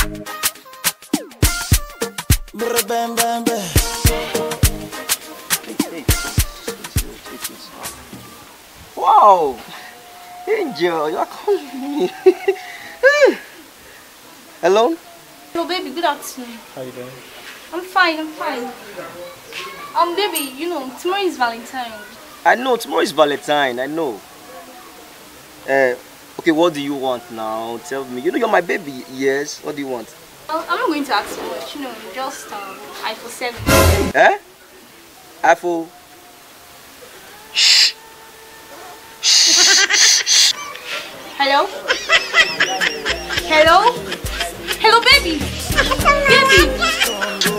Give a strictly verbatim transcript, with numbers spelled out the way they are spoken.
Bam, bam, bam. Wow, Angel, you're calling me. Hello? Hello, baby. Good afternoon. How you doing? I'm fine. I'm fine. Um, baby, you know tomorrow is Valentine. I know tomorrow is Valentine. I know. Uh, okay. What do you want now? Tell me. You know you're my baby. Yes. What do you want? Well, I'm not going to ask for much. You know, just um, iPhone seven. Eh? iPhone. Shh. Hello? Hello? Hello, baby. Baby.